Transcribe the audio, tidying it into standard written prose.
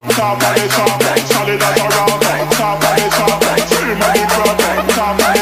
top of the top, solid as a rock, top of the top, scream of the crowd, top of the